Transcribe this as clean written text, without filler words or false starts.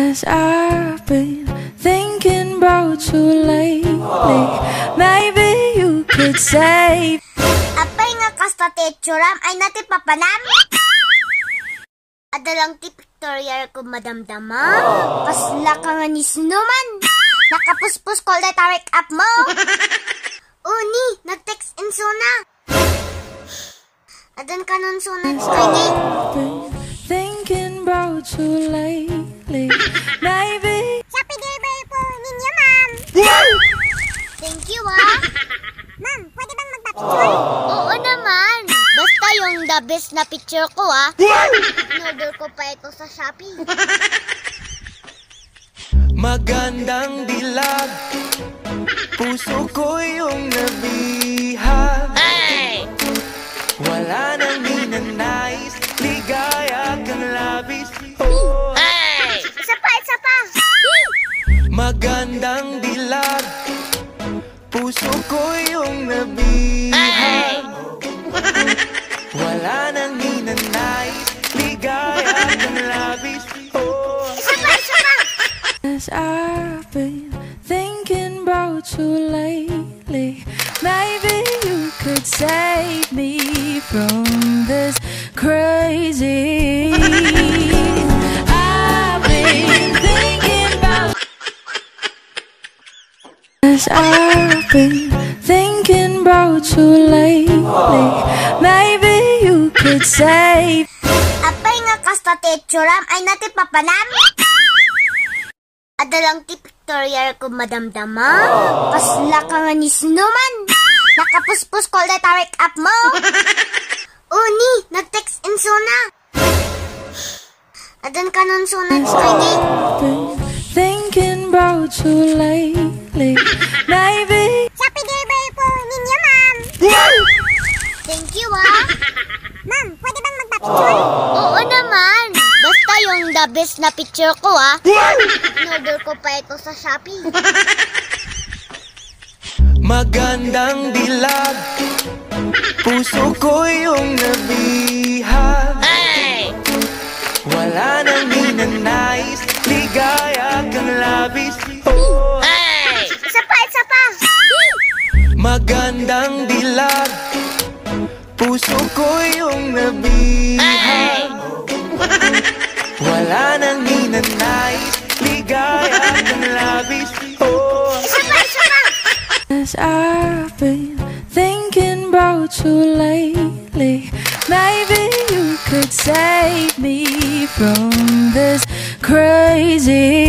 'Cause I've been thinking about you lately. Maybe you could save. Apay nga kasta teachuram ay nati papanam. Adalang ti pictorial ko madamdama. Kasla ka nga ni Snowman. Nakapuspos call the tarik up mo. Uni, nag-text in suna. Adan ka nun sunan Skydy. Thinking about you lately. Maybe. Happy birthday po ninyo, ma'am. Thank you, Ma'am, pwede bang magpa-picture? Oo naman. Basta yung the best na picture ko, In-order ko pa ito sa Shopee. Magandang dilag, puso ko yung nabihag. Hey! Wala nang ninanais, ligaya kang labis. Oh. Hey! Isa pa! Magandang dilag, puso ko yung nabihag. Hey! Wala nang ninanais, ligaya kang labis. Oh. Isa pa! 'Cause I've been thinking about you lately. Maybe you could save me from this crazy. I've been thinking about. 'Cause I've been thinking about you lately. Maybe you could save. Apay nga kasta teachuram ay nati papanam. Adalang ti pictorial ko madamdama. Kasla ka nga ni Snowman. Nakapuspos call the tarik up mo. Uni, nag-text in suna. Adan ka nun sunan Skydy. Thinking about you lately. Maybe. Happy birthday po ninyo, ma'am. Thank you, Ma'am, pwede bang magpa-picture? Oo naman. Basta yung the best na picture ko, In-order ko pa ito sa Shopee. Magandang dilag, puso ko yung nabihag. Hey! Wala nang ninanais, ligaya kang labis. Oh. Hey! Isa pa! Magandang dilag, puso ko yung nabihag. Hey! Wala nang ninanais, ligaya kang labis. Oh. Isa pa! 'Cause I've been thinking about you lately. Maybe you could save me from this crazy.